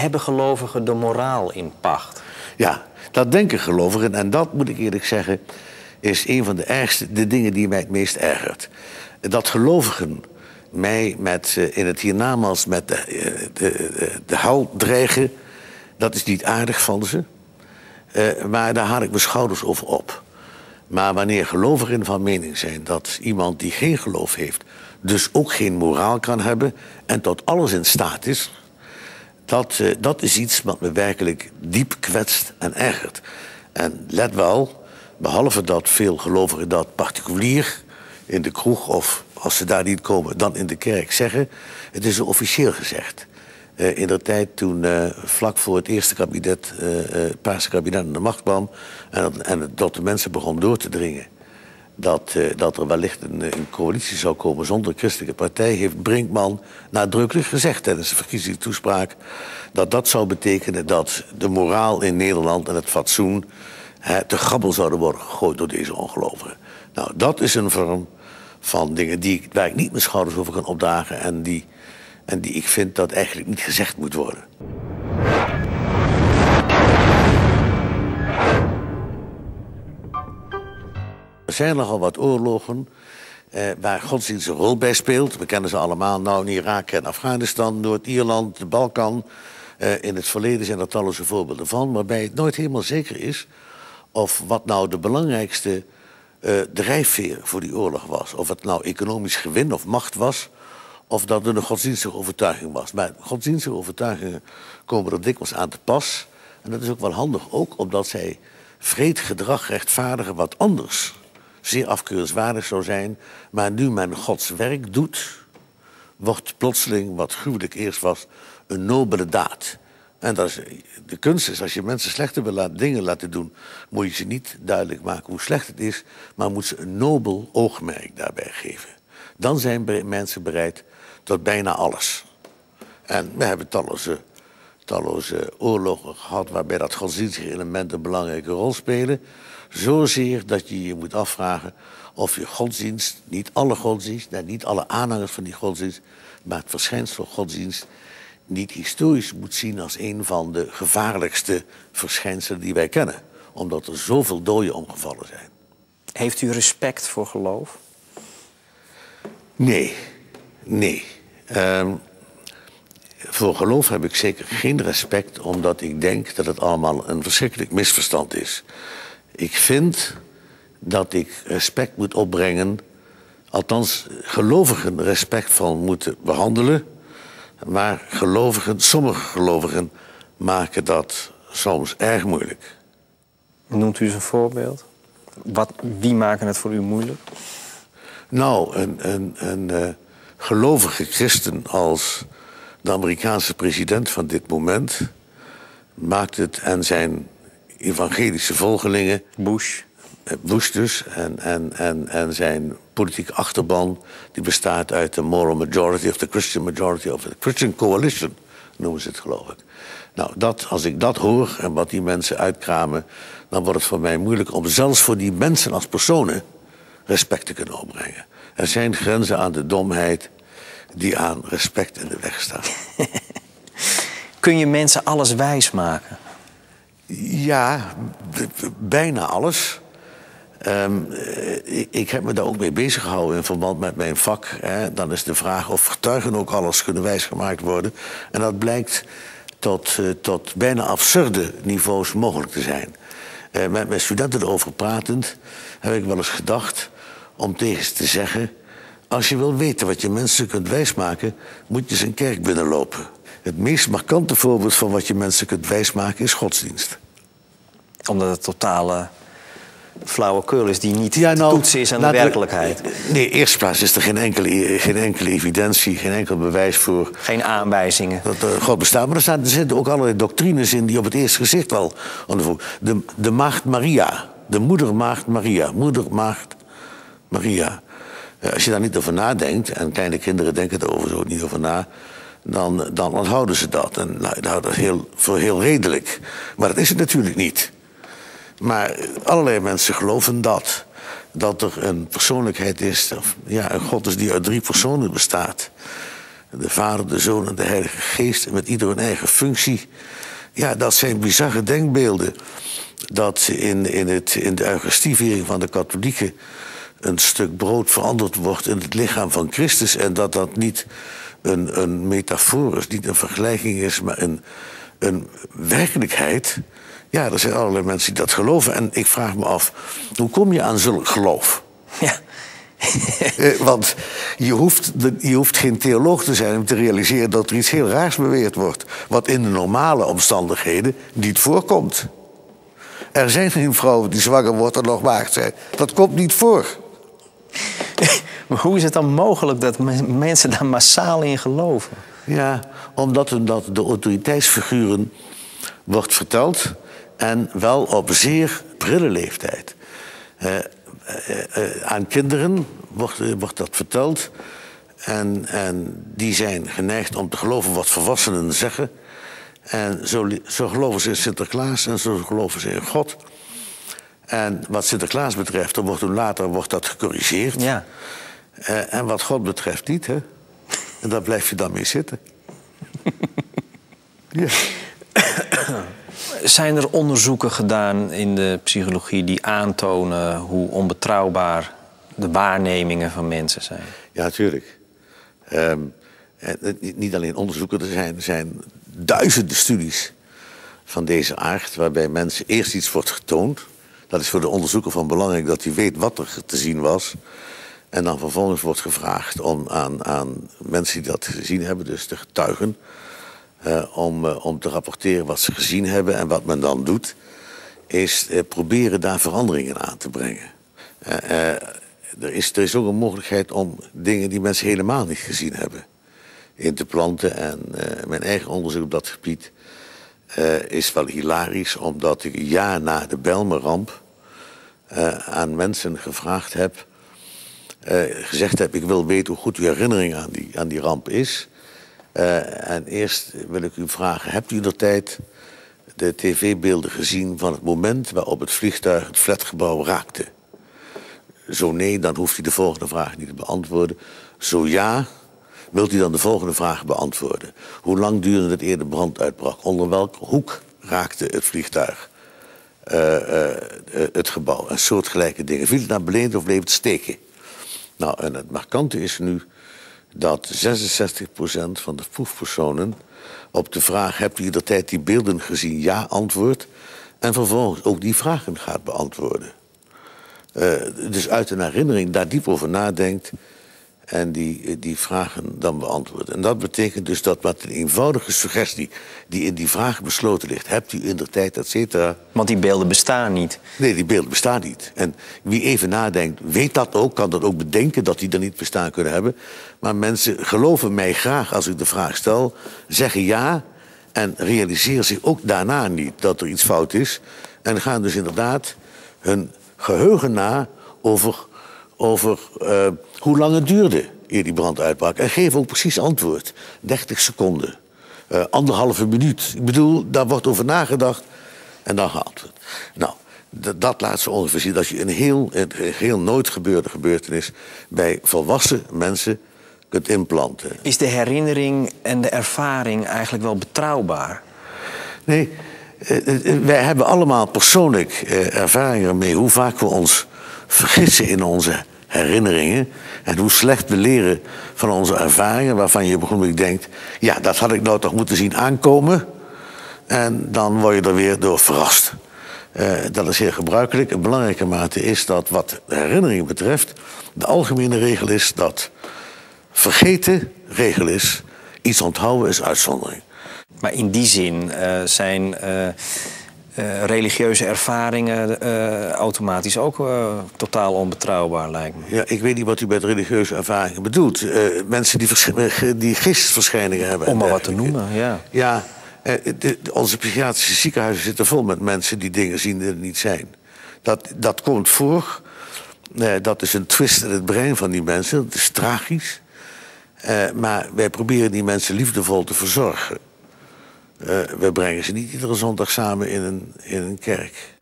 Hebben gelovigen de moraal in pacht? Ja, dat denken gelovigen. En dat, moet ik eerlijk zeggen, is een van de ergste dingen die mij het meest ergert. Dat gelovigen mij in het hiernamaals met de hel dreigen, dat is niet aardig van ze. Maar daar haal ik mijn schouders over op. Maar wanneer gelovigen van mening zijn dat iemand die geen geloof heeft, dus ook geen moraal kan hebben en tot alles in staat is, dat is iets wat me werkelijk diep kwetst en ergert. En let wel, behalve dat veel gelovigen dat particulier in de kroeg of als ze daar niet komen, dan in de kerk zeggen, het is officieel gezegd. In de tijd toen vlak voor het eerste kabinet, Paarse kabinet aan de macht kwam en dat de mensen begon door te dringen dat er wellicht een coalitie zou komen zonder een christelijke partij, heeft Brinkman nadrukkelijk gezegd tijdens de verkiezingstoespraak dat zou betekenen dat de moraal in Nederland en het fatsoen te grabbel zouden worden gegooid door deze ongelovigen. Nou, dat is een vorm van dingen waar ik niet mijn schouders over kan opdragen en die ik vind dat eigenlijk niet gezegd moet worden. Er zijn nogal wat oorlogen waar godsdienst een rol bij speelt. We kennen ze allemaal, nou in Irak en Afghanistan, Noord-Ierland, de Balkan. In het verleden zijn er talloze voorbeelden van, waarbij het nooit helemaal zeker is of wat nou de belangrijkste drijfveer voor die oorlog was. Of het nou economisch gewin of macht was, of dat er een godsdienstige overtuiging was. Maar godsdienstige overtuigingen komen er dikwijls aan te pas. En dat is ook wel handig, ook omdat zij vreed gedrag rechtvaardigen wat anders zeer afkeurenswaardig zou zijn. Maar nu men Gods werk doet, wordt plotseling, wat gruwelijk eerst was, een nobele daad. En dat is, de kunst is, als je mensen slechte dingen laten doen, moet je ze niet duidelijk maken hoe slecht het is, maar moet ze een nobel oogmerk daarbij geven. Dan zijn mensen bereid tot bijna alles. En we hebben talloze oorlogen gehad waarbij dat godsdienstige element een belangrijke rol spelen. Zozeer dat je je moet afvragen of je godsdienst, niet alle godsdienst, niet alle aanhangers van die godsdienst, maar het verschijnsel godsdienst niet historisch moet zien als een van de gevaarlijkste verschijnselen die wij kennen. Omdat er zoveel doden omgevallen zijn. Heeft u respect voor geloof? Nee. Voor geloof heb ik zeker geen respect, omdat ik denk dat het allemaal een verschrikkelijk misverstand is. Ik vind dat ik respect moet opbrengen, althans gelovigen respectvol moeten behandelen, maar sommige gelovigen maken dat soms erg moeilijk. Noemt u eens een voorbeeld? Wie maken het voor u moeilijk? Nou, een gelovige christen als de Amerikaanse president van dit moment maakt het en zijn evangelische volgelingen, Bush dus, en zijn politieke achterban, die bestaat uit de moral majority of the Christian majority of the Christian coalition, noemen ze het geloof ik. Nou, als ik dat hoor en wat die mensen uitkramen, dan wordt het voor mij moeilijk om zelfs voor die mensen als personen respect te kunnen opbrengen. Er zijn grenzen aan de domheid die aan respect in de weg staan. Kun je mensen alles wijs maken? Ja, bijna alles. Ik heb me daar ook mee bezig gehouden in verband met mijn vak. Dan is de vraag of getuigen ook alles kunnen wijsgemaakt worden. En dat blijkt tot bijna absurde niveaus mogelijk te zijn. Met mijn studenten erover pratend heb ik wel eens gedacht om tegen ze te zeggen: als je wil weten wat je mensen kunt wijsmaken, moet je eens een kerk binnenlopen. Het meest markante voorbeeld van wat je mensen kunt wijsmaken is godsdienst. Omdat het totale flauwekul is die niet te toetsen is aan de werkelijkheid. Nee, eerst plaats is er geen enkele evidentie, geen enkel bewijs voor. Geen aanwijzingen. Dat God bestaat. Maar er zitten ook allerlei doctrines in die op het eerste gezicht wel ondervoeren. De maagd Maria, de moedermaagd Maria. Als je daar niet over nadenkt, en kleine kinderen denken er overigens ook niet over na, dan onthouden ze dat. En houden dat voor heel redelijk. Maar dat is het natuurlijk niet. Maar allerlei mensen geloven dat er een persoonlijkheid is, een God is die uit 3 personen bestaat. de Vader, de Zoon en de Heilige Geest, met ieder een eigen functie. Ja, dat zijn bizarre denkbeelden. Dat in de Eucharistieviering van de katholieken een stuk brood veranderd wordt in het lichaam van Christus. En dat dat niet een metafoor is, niet een vergelijking is, maar een werkelijkheid. Ja, er zijn allerlei mensen die dat geloven. En ik vraag me af, hoe kom je aan zulk geloof? Ja. Want je hoeft geen theoloog te zijn om te realiseren dat er iets heel raars beweerd wordt. Wat in de normale omstandigheden niet voorkomt. Er zijn geen vrouwen die zwanger worden en nog maagd zijn. Dat komt niet voor. Maar hoe is het dan mogelijk dat mensen daar massaal in geloven? Ja, omdat de autoriteitsfiguren wordt verteld. En wel op zeer prille leeftijd. Aan kinderen wordt dat verteld. En die zijn geneigd om te geloven wat volwassenen zeggen. En zo geloven ze in Sinterklaas en zo geloven ze in God. En wat Sinterklaas betreft, dan wordt dat gecorrigeerd. Ja. En wat God betreft niet, hè. En daar blijf je dan mee zitten. Ja. Zijn er onderzoeken gedaan in de psychologie die aantonen hoe onbetrouwbaar de waarnemingen van mensen zijn? Ja, natuurlijk. Niet alleen onderzoeken, er zijn duizenden studies van deze aard, waarbij mensen eerst iets wordt getoond. Dat is voor de onderzoeker van belangrijk dat hij weet wat er te zien was. En dan vervolgens wordt gevraagd om aan mensen die dat gezien hebben, dus de getuigen, om te rapporteren wat ze gezien hebben. En wat men dan doet, is proberen daar veranderingen aan te brengen. Er is ook een mogelijkheid om dingen die mensen helemaal niet gezien hebben in te planten. En mijn eigen onderzoek op dat gebied is wel hilarisch, omdat ik een jaar na de Bijlmerramp aan mensen gevraagd heb, gezegd heb, ik wil weten hoe goed uw herinnering aan die ramp is. En eerst wil ik u vragen, hebt u indertijd de tv-beelden gezien van het moment waarop het vliegtuig het flatgebouw raakte? Zo nee, dan hoeft u de volgende vraag niet te beantwoorden. Zo ja, wilt u dan de volgende vraag beantwoorden. Hoe lang duurde het eer de brand uitbrak? Onder welke hoek raakte het vliegtuig het gebouw? En soortgelijke dingen. Viel het naar beneden of bleef het steken? Nou, en het markante is nu dat 66% van de proefpersonen op de vraag, hebt u indertijd die beelden gezien? Ja, antwoordt. En vervolgens ook die vragen gaat beantwoorden. Dus uit een herinnering daar diep over nadenkt en die vragen dan beantwoordt. En dat betekent dus dat wat een eenvoudige suggestie die in die vraag besloten ligt, hebt u indertijd, et cetera. Want die beelden bestaan niet. Nee, die beelden bestaan niet. En wie even nadenkt, weet dat ook, kan dat ook bedenken dat die er niet bestaan kunnen hebben. Maar mensen geloven mij graag als ik de vraag stel, zeggen ja en realiseren zich ook daarna niet dat er iets fout is. En gaan dus inderdaad hun geheugen na over hoe lang het duurde eer die brand uitbrak. En geef ook precies antwoord. 30 seconden. 1,5 minuut. Ik bedoel, daar wordt over nagedacht en dan geantwoord. Nou, dat laat ze ongeveer zien dat je een heel nooit gebeurde gebeurtenis bij volwassen mensen kunt inplanten. Is de herinnering en de ervaring eigenlijk wel betrouwbaar? Nee, wij hebben allemaal persoonlijk ervaringen ermee hoe vaak we ons vergissen in onze herinneringen en hoe slecht we leren van onze ervaringen, waarvan je begonnen denkt, ja, dat had ik nou toch moeten zien aankomen. En dan word je er weer door verrast. Dat is heel gebruikelijk. Een belangrijke mate is dat wat de herinnering betreft, de algemene regel is dat vergeten regel is, iets onthouden is uitzondering. Maar in die zin zijn religieuze ervaringen automatisch ook totaal onbetrouwbaar, lijkt me. Ja, ik weet niet wat u met religieuze ervaringen bedoelt. Mensen die geestesverschijningen hebben. Om maar wat te noemen, ja. Ja, onze psychiatrische ziekenhuizen zitten vol met mensen die dingen zien die er niet zijn. Dat komt voor. Dat is een twist in het brein van die mensen. Dat is tragisch. Maar wij proberen die mensen liefdevol te verzorgen. We brengen ze niet iedere zondag samen in een kerk.